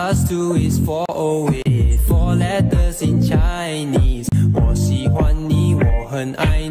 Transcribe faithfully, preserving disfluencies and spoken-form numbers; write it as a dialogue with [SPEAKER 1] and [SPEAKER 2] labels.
[SPEAKER 1] plus two is four oh eight. Four letters in Chinese. 我喜欢你，我很爱